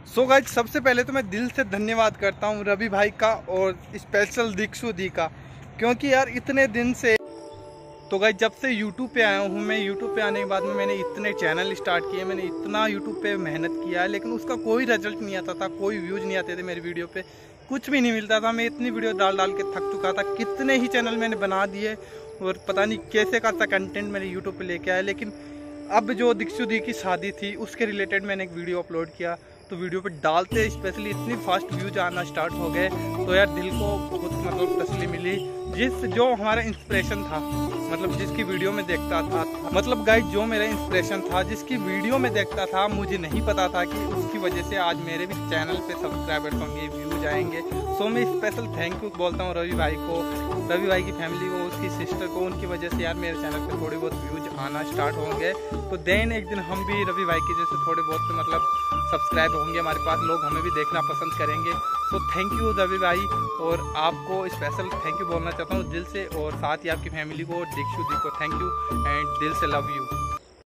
So guys सबसे पहले तो मैं दिल से धन्यवाद करता हूँ रवि भाई का और स्पेशल दीक्षु दी का, क्योंकि यार इतने दिन से तो गाइज जब से यूट्यूब पे आया हूँ मैं, यूट्यूब पे आने के बाद में मैंने इतने चैनल स्टार्ट किए, मैंने इतना यूट्यूब पे मेहनत किया है, लेकिन उसका कोई रिजल्ट नहीं आता था, कोई व्यूज नहीं आते थे मेरी वीडियो पे, कुछ भी नहीं मिलता था। मैं इतनी वीडियो डाल डाल के थक चुका था, कितने ही चैनल मैंने बना दिए और पता नहीं कैसे का कंटेंट मैंने यूट्यूब पे लेके आया। लेकिन अब जो दीक्षु दी की शादी थी उसके रिलेटेड मैंने एक वीडियो अपलोड किया, तो वीडियो पे डालते स्पेशली इतनी फास्ट व्यूज आना स्टार्ट हो गए, तो यार दिल को बहुत मतलब तसल्ली मिली। जो हमारा इंस्पिरेशन था, मतलब जिसकी वीडियो में देखता था, मतलब गाइस जो मेरा इंस्पिरेशन था, जिसकी वीडियो में देखता था, मुझे नहीं पता था कि उसकी वजह से आज मेरे भी चैनल पे सब्सक्राइबर्स होंगे, व्यूज आएंगे। सो मैं स्पेशल थैंक यू बोलता हूँ रवि भाई को, रवि भाई की फैमिली को, उसकी सिस्टर को, उनकी वजह से यार मेरे चैनल पे थोड़े बहुत व्यूज आना स्टार्ट होंगे। तो देन एक दिन हम भी रवि भाई की जैसे थोड़े बहुत मतलब सब्सक्राइब होंगे हमारे पास, लोग हमें भी देखना पसंद करेंगे। तो थैंक यू रवि भाई, और आपको स्पेशल थैंक यू बोलना चाहता हूँ दिल से, और साथ ही आपकी फैमिली को, दीक्षु दी को थैंक यू एंड दिल से लव यू।